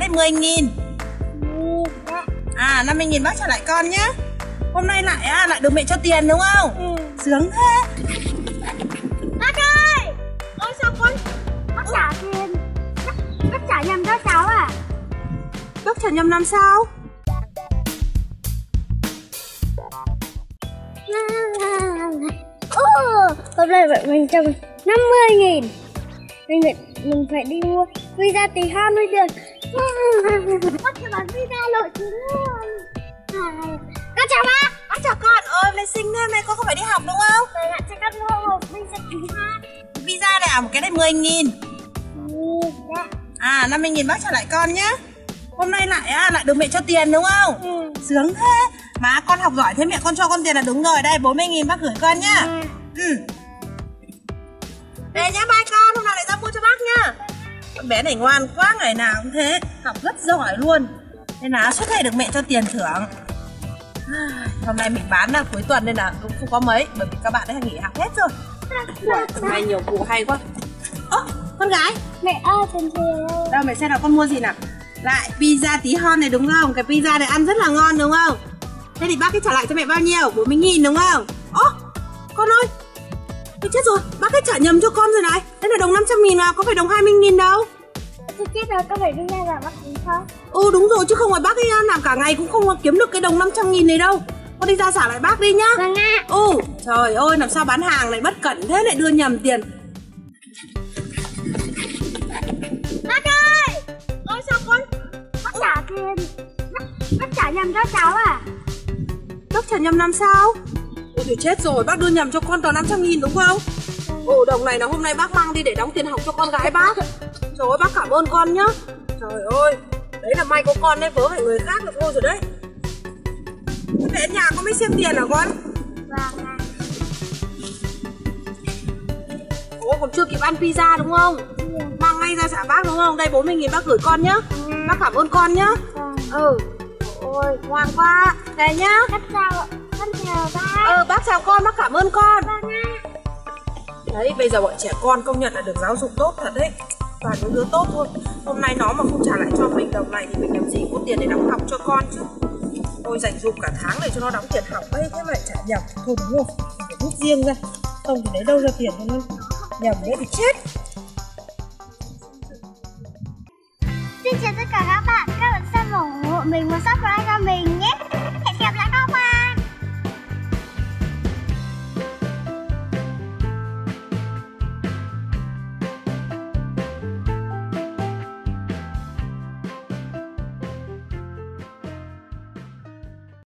đấy 10.000. À 50.000 bác trả lại con nhá. Hôm nay lại được mẹ cho tiền đúng không? Sướng thế. Bác ơi! Ôi sao con? Bác trả tiền. Bác trả nhầm cho cháu à? Bác trả nhầm làm sao? Hôm nay mình cho mình 50.000. Mình phải đi mua pizza tí hon mới được. Bác cho bán pizza lộ chính luôn. Con chào bác. Bác chào con. Ôi mẹ xinh thế, mẹ con không phải đi học đúng không? Mẹ lại cho con mua một pizza tí hon. Pizza này một cái này 10.000. À 50.000 bác trả lại con nhá. Hôm nay lại được mẹ cho tiền đúng không? Sướng thế. Má con học giỏi thế mẹ con cho con tiền là đúng rồi. Đây 40.000 bác gửi con nhá. Về nhá bye con, hôm nào lại ra mua cho bác nhá. Con bé này ngoan quá, ngày nào cũng thế, học rất giỏi luôn. Nên là suốt ngày được mẹ cho tiền thưởng. Hôm nay mình bán là cuối tuần nên là cũng không có mấy, bởi vì các bạn đã nghỉ học hết rồi. Hôm nay nhiều vụ hay quá. Ơ, con gái. Mẹ ơi, tiền tiền. Đâu mẹ xem nào con mua gì nào. Lại pizza tí hon này đúng không? Cái pizza này ăn rất là ngon đúng không? Thế thì bác ấy trả lại cho mẹ bao nhiêu? 40.000 đúng không? Ố, con ơi. Tôi chết rồi, bác ấy trả nhầm cho con rồi này. Đây là đồng 500.000 mà, có phải đồng 20.000 đâu. Tôi chết rồi, con phải đi ra làm bác tính không? Đúng rồi, chứ không phải bác ấy làm cả ngày cũng không kiếm được cái đồng 500.000 này đâu. Con đi ra trả lại bác đi nhá. Vâng ạ. Trời ơi, làm sao bán hàng này bất cẩn thế lại đưa nhầm tiền. Bác ơi! Ôi sao con? Bác trả tiền. Bác trả nhầm cho cháu à? Bác trả nhầm làm sao? Ôi trời chết rồi, bác đưa nhầm cho con tờ 500.000 đúng không? Đồng này là hôm nay bác mang đi để đóng tiền học cho con gái bác. Trời ơi, bác cảm ơn con nhá. Trời ơi, đấy là may có con đấy, vớ phải người khác là thôi rồi đấy. Về nhà con mới xem tiền hả con? Vâng ạ. Còn chưa kịp ăn pizza đúng không? Mang ngay ra trả bác đúng không? Đây 40.000 bác gửi con nhá. Bác cảm ơn con nhá. Ôi, ngoan quá. Đây nhá. Con chào bác. Bác chào con, bác cảm ơn con. Vâng ạ. Đấy, bây giờ bọn trẻ con công nhận là được giáo dục tốt thật đấy. Toàn những đứa tốt thôi. Hôm nay nó mà không trả lại cho mình đồng này thì mình làm gì có tiền để đóng học cho con chứ. Tôi dành dụm cả tháng để cho nó đóng tiền học ấy, thế mà lại trả nhầm. Thôi đúng không? Mình phải rút riêng ra. Không thì lấy đâu ra tiền cho nó. Nhầm đấy thì chết. Xin chào tất cả các bạn xem ủng hộ mình và subscribe cho mình.